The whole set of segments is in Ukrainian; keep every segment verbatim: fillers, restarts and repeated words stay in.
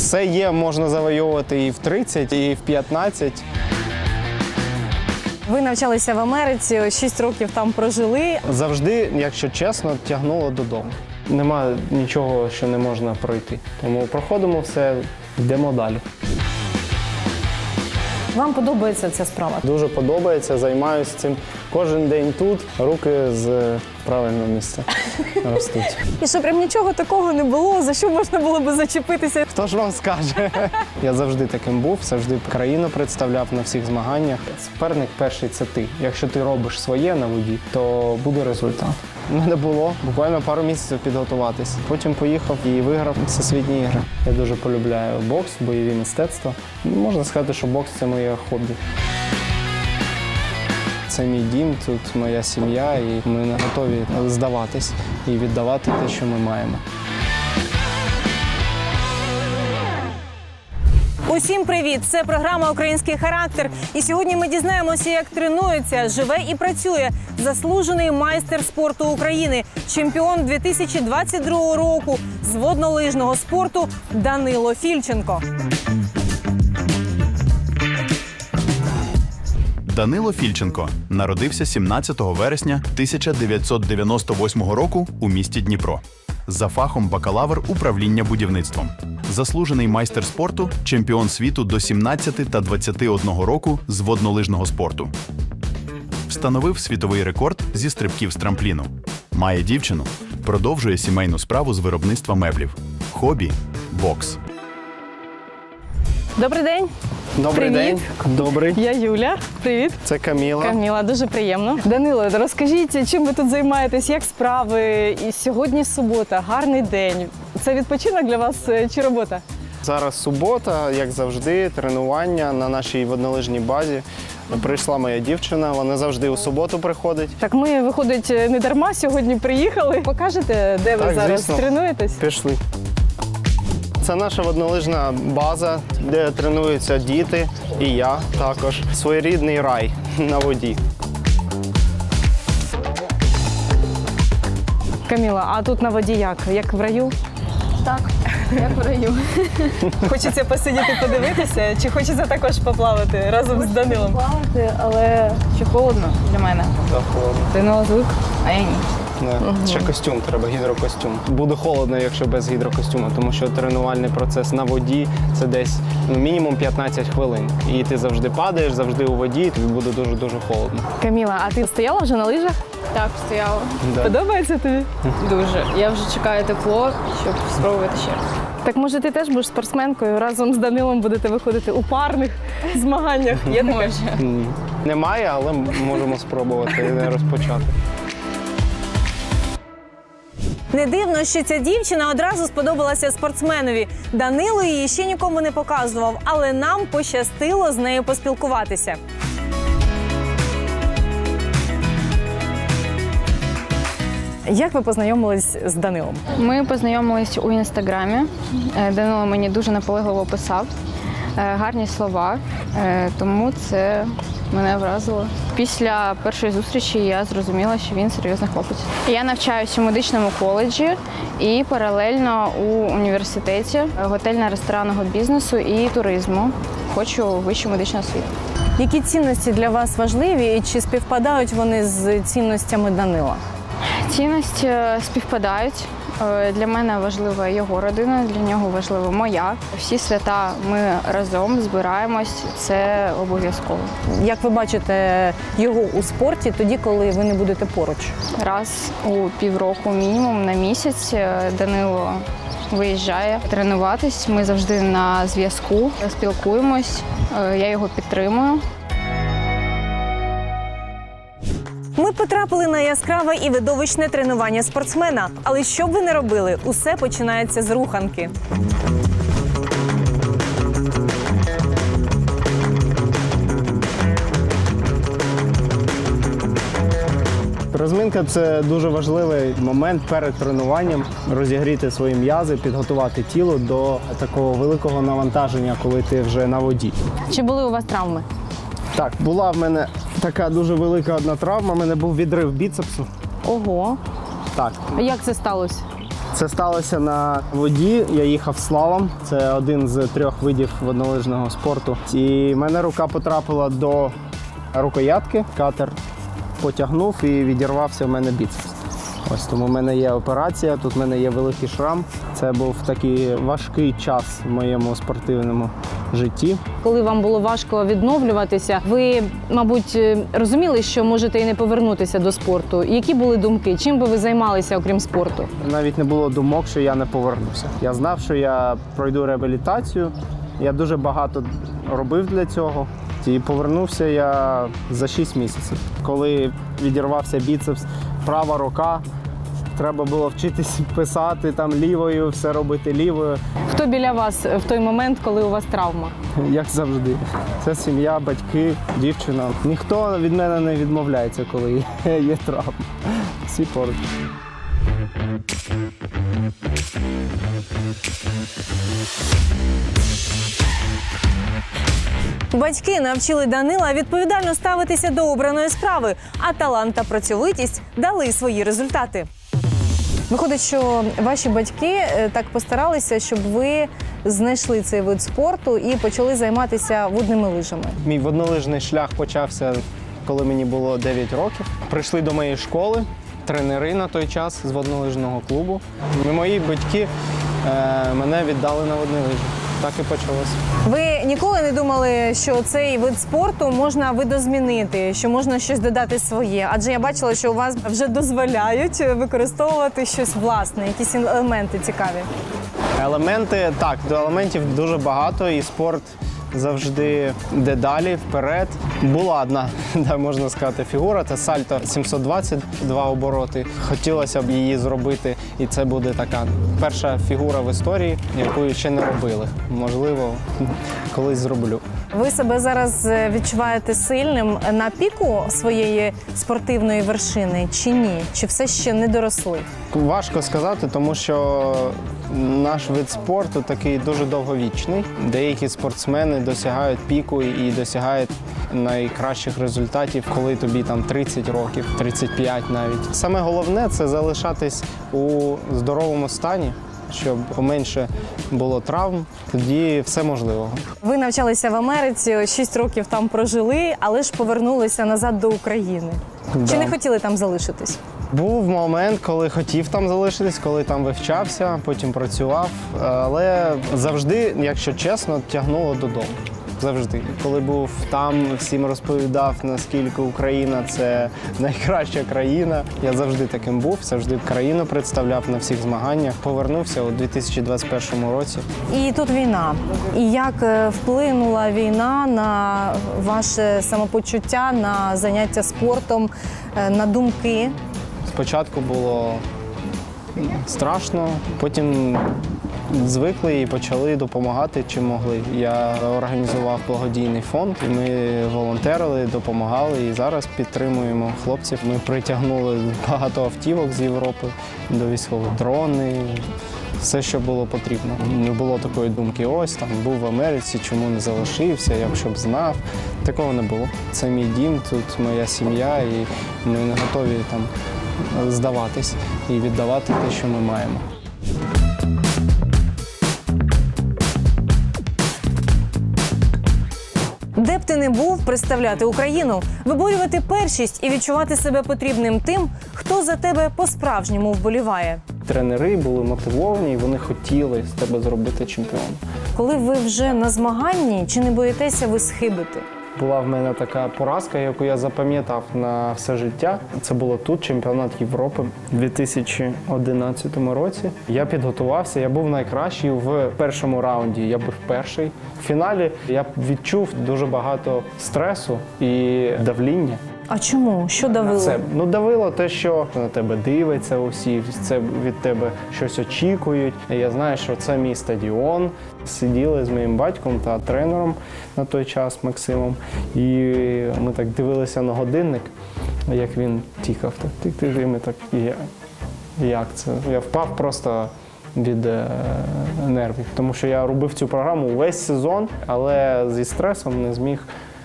Все є, можна завойовувати і в тридцять, і в п'ятнадцять. Ви навчалися в Америці, шість років там прожили. Завжди, якщо чесно, тягнуло додому. Нема нічого, що не можна пройти. Тому проходимо все, йдемо далі. Вам подобається ця справа? Дуже подобається, займаюся цим кожен день тут, руки з правильного місця ростуть. І що прям нічого такого не було, за що можна було би зачепитися? Хто ж вам скаже? Я завжди таким був, завжди країну представляв на всіх змаганнях. Суперник перший – це ти. Якщо ти робиш своє на воді, то буде результат. У мене було буквально пару місяців підготуватись. Потім поїхав і виграв всесвітні ігри. Я дуже полюбляю бокс, бойові мистецтва. Можна сказати, що бокс – це моє хобі. Це мій дім, тут моя сім'я, і ми не готові здаватись і віддавати те, що ми маємо. Усім привіт! Це програма «Український характер». І сьогодні ми дізнаємося, як тренується, живе і працює заслужений майстер спорту України, чемпіон дві тисячі двадцять другого року з воднолижного спорту Данило Фільченко. Данило Фільченко народився сімнадцятого вересня тисяча дев'ятсот дев'яносто восьмого року у місті Дніпро. За фахом бакалавр управління будівництвом. Заслужений майстер спорту, чемпіон світу до сімнадцяти та двадцяти одного року з воднолижного спорту. Встановив світовий рекорд зі стрибків з трампліну. Має дівчину, продовжує сімейну справу з виробництва меблів. Хобі – бокс. Добрий день! Добрий Привіт. день. Добрий. Я Юля. Привіт. Це Каміла. Каміла, дуже приємно. Данило, розкажіть, чим ви тут займаєтесь, як справи? І сьогодні субота, гарний день. Це відпочинок для вас чи робота? Зараз субота, як завжди, тренування на нашій воднолижній базі. Прийшла моя дівчина, вона завжди у суботу приходить. Так ми, виходить, не дарма сьогодні приїхали. Покажете, де ви Так, зараз звісно. тренуєтесь? Пішли. Це наша воднолижна база, де тренуються діти і я також. Своєрідний рай на воді. Каміла, а тут на воді як? Як в раю? Так, як в раю. Хочеться посидіти, подивитися, чи хочеться також поплавати разом з Данилом? Плавати, але ще холодно для мене. Так, холодно. Данило звик, а я ні. Не. Ще костюм треба, гідрокостюм. Буде холодно, якщо без гідрокостюму, тому що тренувальний процес на воді – це десь ну, мінімум п'ятнадцять хвилин. І ти завжди падаєш, завжди у воді, і тобі буде дуже-дуже холодно. Каміла, а ти стояла вже на лижах? Так, стояла. Да. Подобається тобі? Дуже. Я вже чекаю тепло, щоб спробувати ще раз. Так може ти теж будеш спортсменкою, разом з Данилом будете виходити у парних змаганнях? Є таке? Може. Ні. Немає, але можемо спробувати не розпочати. Не дивно, що ця дівчина одразу сподобалася спортсменові. Данило її ще нікому не показував, але нам пощастило з нею поспілкуватися. Як ви познайомились з Данилом? Ми познайомились у інстаграмі. Е, Данило мені дуже наполегливо писав. Е, Гарні слова, Е, тому це мене вразило. Після першої зустрічі я зрозуміла, що він серйозний хлопець. Я навчаюся у медичному коледжі і паралельно у університеті готельно-ресторанного бізнесу і туризму. Хочу вищу медичну освіту. Які цінності для вас важливі і чи співпадають вони з цінностями Данила? Цінності співпадають. Е, Для мене важлива його родина, для нього важлива моя. Всі свята ми разом збираємось, це обов'язково. Як ви бачите його у спорті тоді, коли ви не будете поруч? Раз у півроку мінімум на місяць е, Данило виїжджає тренуватись. Ми завжди на зв'язку, спілкуємось, е, я його підтримую. Ми потрапили на яскраве і видовищне тренування спортсмена. Але що б ви не робили, усе починається з руханки. Розминка – це дуже важливий момент перед тренуванням. Розігріти свої м'язи, підготувати тіло до такого великого навантаження, коли ти вже на воді. Чи були у вас травми? Так, була в мене така дуже велика одна травма. У мене був відрив біцепсу. Ого. Так. А як це сталося? Це сталося на воді. Я їхав слалом. Це один з трьох видів воднолижного спорту. І в мене рука потрапила до рукоятки. Катер потягнув і відірвався в мене біцепс. Ось тому в мене є операція, тут в мене є великий шрам. Це був такий важкий час в моєму спортивному житті. Коли вам було важко відновлюватися, ви, мабуть, розуміли, що можете і не повернутися до спорту. Які були думки? Чим би ви займалися, окрім спорту? Навіть не було думок, що я не повернуся. Я знав, що я пройду реабілітацію. Я дуже багато робив для цього. І повернувся я за шість місяців. Коли відірвався біцепс, права рука, треба було вчитись писати там лівою, все робити лівою. Хто біля вас в той момент, коли у вас травма? Як завжди. Це сім'я, батьки, дівчина. Ніхто від мене не відмовляється, коли є травма. Всі поруч. Батьки навчили Данила відповідально ставитися до обраної справи, а талант та працьовитість дали свої результати. Виходить, що ваші батьки так постаралися, щоб ви знайшли цей вид спорту і почали займатися водними лижами. Мій воднолижний шлях почався, коли мені було дев'ять років. Прийшли до моєї школи тренери на той час з воднолижного клубу. І мої батьки е, мене віддали на водні лижі. Так і почалося. Ви ніколи не думали, що цей вид спорту можна видозмінити, що можна щось додати своє? Адже я бачила, що у вас вже дозволяють використовувати щось власне, якісь елементи цікаві. Елементи, так, до елементів дуже багато, і спорт завжди йде далі, вперед. Була одна, можна сказати, фігура, це сальто сімсот двадцять два обороти. Хотілося б її зробити, і це буде така перша фігура в історії, яку ще не робили. Можливо, колись зроблю. Ви себе зараз відчуваєте сильним на піку своєї спортивної вершини чи ні? Чи все ще не доросли? Важко сказати, тому що наш вид спорту такий дуже довговічний. Деякі спортсмени досягають піку і досягають найкращих результатів, коли тобі там тридцять років, тридцять п'ять навіть. Саме головне – це залишатись у здоровому стані, щоб поменше було травм, тоді все можливо. Ви навчалися в Америці, шість років там прожили, але ж повернулися назад до України. Да. Чи не хотіли там залишитись? Був момент, коли хотів там залишитись, коли там вивчався, потім працював, але завжди, якщо чесно, тягнуло додому. Завжди. Коли був там, всім розповідав, наскільки Україна – це найкраща країна. Я завжди таким був, завжди країну представляв на всіх змаганнях. Повернувся у дві тисячі двадцять першому році. І тут війна. І як вплинула війна на ваше самопочуття, на заняття спортом, на думки? Спочатку було страшно, потім звикли і почали допомагати, чим могли. Я організував благодійний фонд, ми волонтерили, допомагали і зараз підтримуємо хлопців. Ми притягнули багато автівок з Європи до військових, дрони, все, що було потрібно. Не було такої думки, ось там був в Америці, чому не залишився, якщо б знав. Такого не було. Це мій дім, тут моя сім'я, і ми не готові там здаватись і віддавати те, що ми маємо. Де б ти не був, представляти Україну, виборювати першість і відчувати себе потрібним тим, хто за тебе по-справжньому вболіває. Тренери були мотивовані, і вони хотіли з тебе зробити чемпіона. Коли ви вже на змаганні, чи не боїтеся ви схибити? Була в мене така поразка, яку я запам'ятав на все життя. Це було тут, чемпіонат Європи у дві тисячі одинадцятому році. Я підготувався, я був найкращий в першому раунді, я був перший. В фіналі я відчув дуже багато стресу і давління. А чому? Що давило? Це, ну, давило те, що на тебе дивиться усі, це від тебе щось очікують. Я знаю, що це мій стадіон. Сиділи з моїм батьком та тренером на той час, Максимом. І ми так дивилися на годинник, як він тікав. Так, тик-тик, і ми так, як це? Я впав просто від е, нервів. Тому що я робив цю програму увесь сезон, але зі стресом не зміг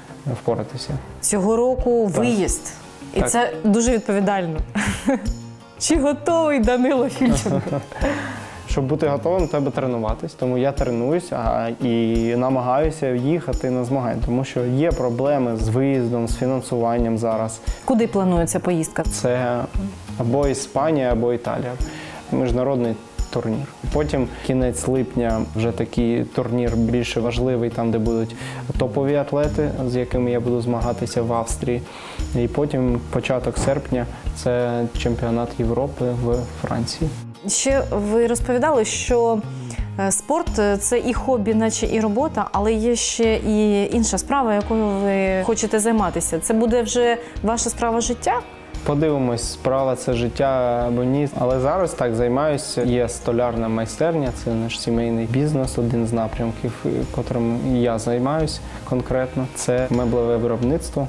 впоратися. Цього року виїзд. І Так. це дуже відповідально. Чи готовий Данило Фільченко? Щоб бути готовим, треба тренуватись. Тому я тренуюся а, і намагаюся їхати на змагання, тому що є проблеми з виїздом, з фінансуванням зараз. Куди планується поїздка? Це або Іспанія, або Італія. Міжнародний турнір. Потім кінець липня вже такий турнір більш важливий, там де будуть топові атлети, з якими я буду змагатися в Австрії. І потім початок серпня це чемпіонат Європи в Франції. Ще ви розповідали, що спорт – це і хобі, наче і робота, але є ще і інша справа, якою ви хочете займатися. Це буде вже ваша справа життя? Подивимось, справа це життя або ні. Але зараз так займаюся. Є столярна майстерня, це наш сімейний бізнес, один з напрямків, котрим я займаюся конкретно. Це меблеве виробництво.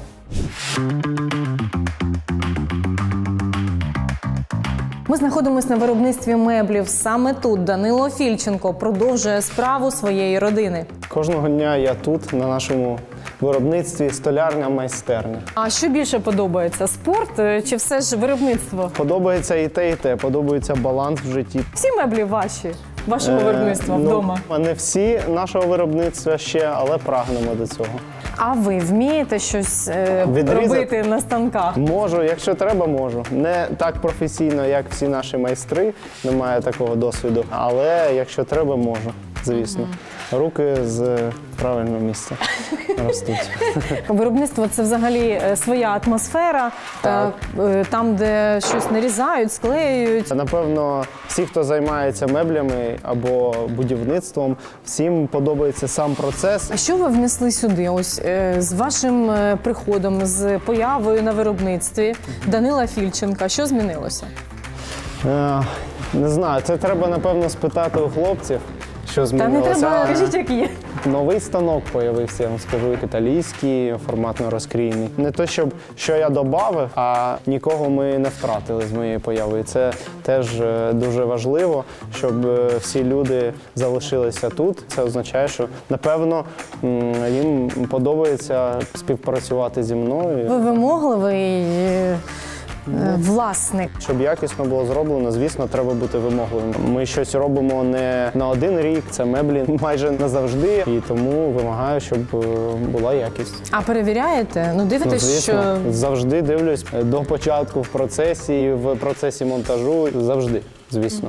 Ми знаходимося на виробництві меблів. Саме тут Данило Фільченко продовжує справу своєї родини. Кожного дня я тут, на нашому виробництві, столярна майстерня. А що більше подобається – спорт чи все ж виробництво? Подобається і те, і те. Подобається баланс в житті. Всі меблі ваші, вашого Е, виробництва ну, вдома? Не всі нашого виробництва ще, але прагнемо до цього. А ви вмієте щось е, Відрізати? робити на станках? Можу, якщо треба, можу. Не так професійно, як всі наші майстри, немає такого досвіду. Але якщо треба, можу, звісно. Руки з правильного місця ростуть. Виробництво – це взагалі своя атмосфера, Так. е, там, де щось нарізають, склеюють. Напевно, всі, хто займається меблями або будівництвом, всім подобається сам процес. А що ви внесли сюди? Ось е, з вашим е, приходом, з появою на виробництві Данила Фільченка, що змінилося? Е, Не знаю, це треба, напевно, спитати у хлопців, що Та змінилося. не треба, А, кажіть, як є. Новий станок з'явився, я вам скажу, італійський, форматно розкрійний. Не то, щоб що я додав, а нікого ми не втратили з моєю появою. Це теж е, дуже важливо, щоб е, всі люди залишилися тут. Це означає, що, напевно, м, їм подобається співпрацювати зі мною. Ви вимогливий е, е, власник. Щоб якісно було зроблено, звісно, треба бути вимогливим. Ми щось робимо не на один рік, це меблі майже назавжди, і тому вимагаю, щоб е, була якість. А перевіряєте? Ну, Ну, дивитесь, звісно, що... завжди дивлюсь до початку в процесі, і в процесі монтажу, завжди, звісно.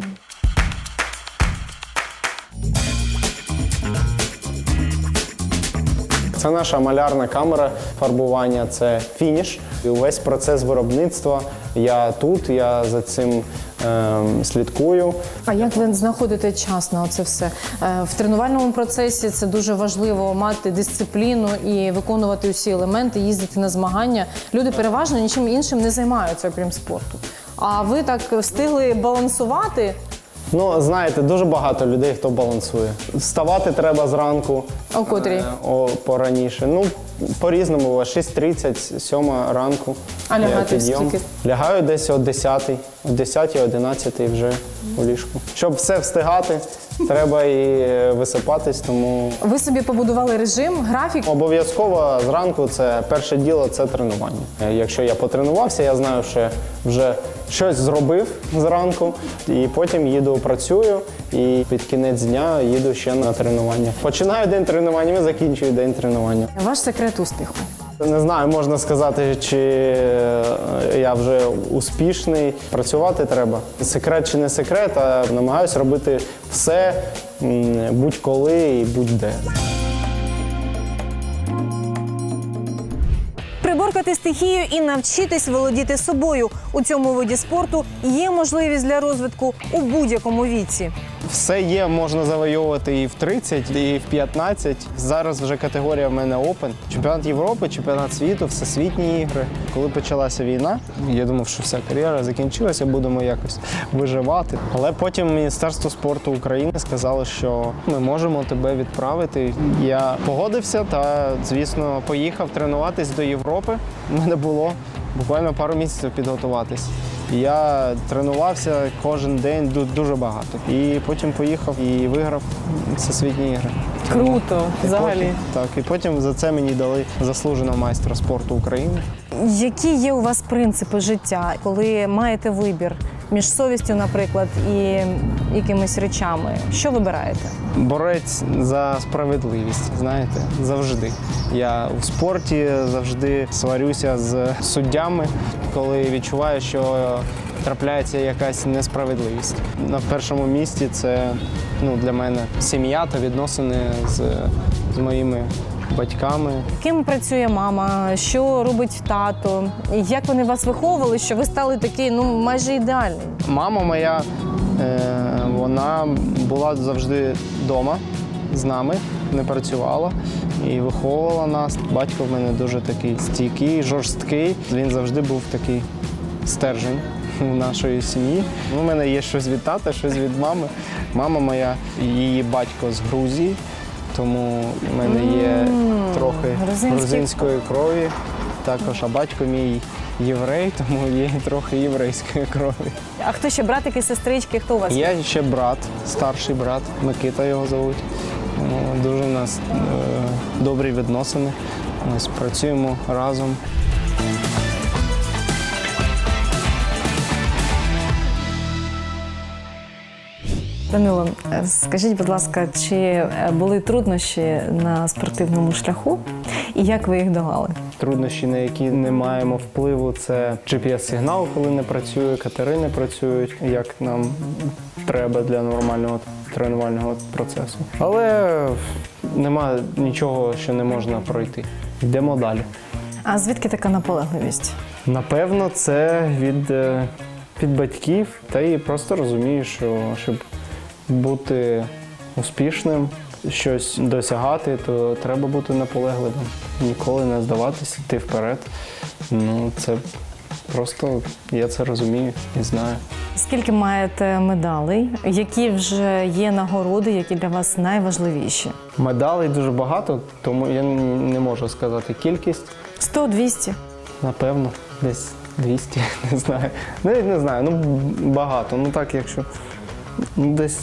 Це наша малярна камера фарбування, це фініш. І увесь процес виробництва. Я тут, я за цим е, слідкую. А як ви знаходите час на це все? Е, В тренувальному процесі це дуже важливо мати дисципліну і виконувати усі елементи, їздити на змагання. Люди переважно нічим іншим не займаються, окрім спорту. А ви так встигли балансувати? Ну, знаєте, дуже багато людей, хто балансує. Вставати треба зранку. О котрій? Е, О, пораніше. Ну, по-різному буває. шість тридцять, сьома ранку. А лягати е, підйом. скільки? Лягаю десь о десятій. О десятій, одинадцятій вже у ліжку. Щоб все встигати, треба і е, висипатись, тому Ви собі побудували режим, графік? обов'язково зранку це перше діло – це тренування. Е, Якщо я потренувався, я знаю, що вже щось зробив зранку, і потім їду, працюю, і під кінець дня їду ще на тренування. Починаю день тренування, і закінчую день тренування. Ваш секрет успіху? Не знаю, можна сказати, чи я вже успішний. Працювати треба. Секрет чи не секрет, а намагаюся робити все м, будь-коли і будь-де. Приборкати стихію і навчитись володіти собою. У цьому виді спорту є можливість для розвитку у будь-якому віці. Все є, можна завойовувати і в тридцять, і в п'ятнадцять. Зараз вже категорія в мене Open. Чемпіонат Європи, чемпіонат світу, всесвітні ігри. Коли почалася війна, я думав, що вся кар'єра закінчилася, будемо якось виживати. Але потім Міністерство спорту України сказало, що ми можемо тебе відправити. Я погодився та, звісно, поїхав тренуватись до Європи. У мене було буквально пару місяців підготуватись. Я тренувався кожен день дуже багато. І потім поїхав і виграв всесвітні ігри. Круто, І взагалі. потім, так, і потім за це мені дали заслуженого майстра спорту України. Які є у вас принципи життя, коли маєте вибір між совістю, наприклад, і якимись речами. Що вибираєте? Борець за справедливість, знаєте, завжди. Я в спорті завжди сварюся з суддями, коли відчуваю, що трапляється якась несправедливість. На першому місці це, ну, для мене сім'я та відносини з, з моїми батьками. Ким працює мама? Що робить тато? Як вони вас виховували, що ви стали такий, ну, майже ідеальний? Мама моя, е, вона була завжди вдома з нами, не працювала і виховувала нас. Батько в мене дуже такий стійкий, жорсткий. Він завжди був такий стержень у нашої сім'ї. У мене є щось від тата, щось від мами. Мама моя, її батько з Грузії, тому в мене є Mm, трохи грузинський. грузинської крові. Також, а батько мій єврей, тому є трохи єврейської крові. А хто ще, братики, сестрички, хто у вас? Є ще брат, старший брат, Микита його звуть. О, Дуже в нас е, добрі відносини. Ось працюємо разом. Данило, скажіть, будь ласка, чи були труднощі на спортивному шляху і як ви їх долали? Труднощі, на які не маємо впливу, це джі пі ес-сигнал, коли не працює, катери не працюють, як нам треба для нормального тренувального процесу. Але немає нічого, що не можна пройти. Йдемо далі. А звідки така наполегливість? Напевно, це від, е, від батьків, та і просто розумію, що щоб бути успішним, щось досягати, то треба бути наполегливим. Ніколи не здаватися, йти вперед. Ну, це просто, я це розумію і знаю. Скільки маєте медалей? Які вже є нагороди, які для вас найважливіші? Медалей дуже багато, тому я не можу сказати кількість. сто двісті? Напевно, десь двісті, не знаю. Не, не знаю, ну багато. Ну так, якщо ну, десь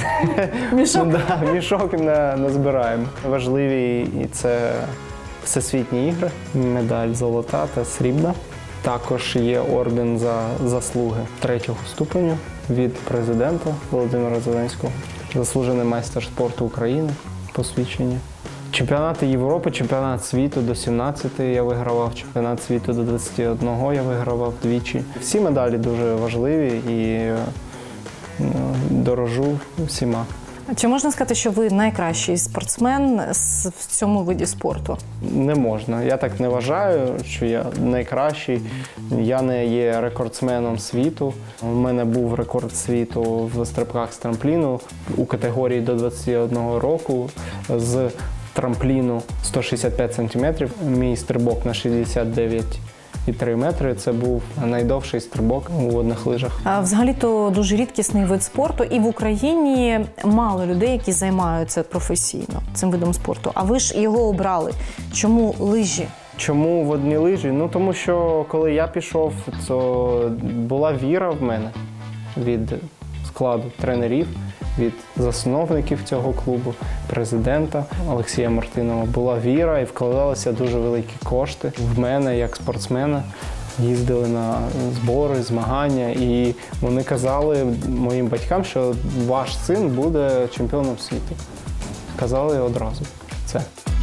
Мішок? да, мішок не, не збираємо. Важливі і це всесвітні ігри, медаль золота та срібна. Також є орден за заслуги третього ступеню від президента Володимира Зеленського. Заслужений майстер спорту України, посвідчення. Чемпіонати Європи, чемпіонат світу до сімнадцяти я вигравав, чемпіонат світу до двадцяти одного я вигравав двічі. Всі медалі дуже важливі і ну, дорожу всіма. Чи можна сказати, що ви найкращий спортсмен в цьому виді спорту? Не можна. Я так не вважаю, що я найкращий. Я не є рекордсменом світу. У мене був рекорд світу в стрибках з трампліну у категорії до двадцяти одного року з трампліну сто шістдесят п'ять сантиметрів. Мій стрибок на шістдесят дев'ять і три метри. Це був найдовший стрибок у водних лижах. А взагалі-то дуже рідкісний вид спорту, і в Україні мало людей, які займаються професійно цим видом спорту. А ви ж його обрали. Чому лижі? Чому водні лижі? Ну, тому що коли я пішов, то була віра в мене від складу тренерів, від засновників цього клубу, президента Олексія Мартинова. Була віра і вкладалися дуже великі кошти в мене як спортсмена. Їздили на збори, змагання, і вони казали моїм батькам, що ваш син буде чемпіоном світу. Казали одразу це.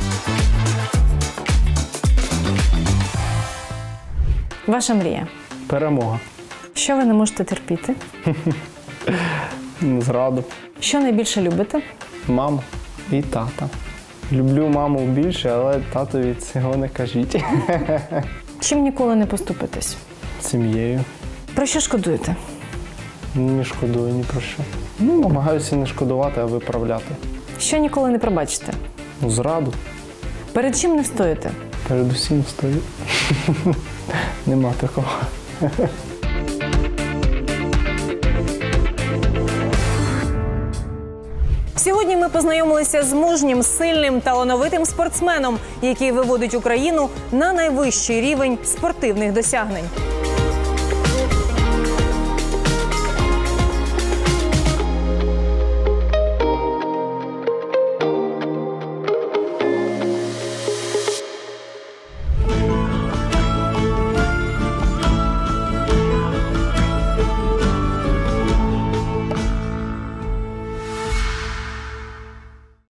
Ваша мрія? Перемога. Що ви не можете терпіти? Зраду. Що найбільше любите? Маму і тата. Люблю маму більше, але татові цього не кажіть. Чим ніколи не поступитесь? Сім'єю. Про що шкодуєте? Не шкодую ні про що. Ну, намагаюся не шкодувати, а виправляти. Що ніколи не пробачите? Ну, зраду. Перед чим не встоїте? Передусім стою. Нема такого. Сьогодні ми познайомилися з мужнім, сильним, талановитим спортсменом, який виводить Україну на найвищий рівень спортивних досягнень.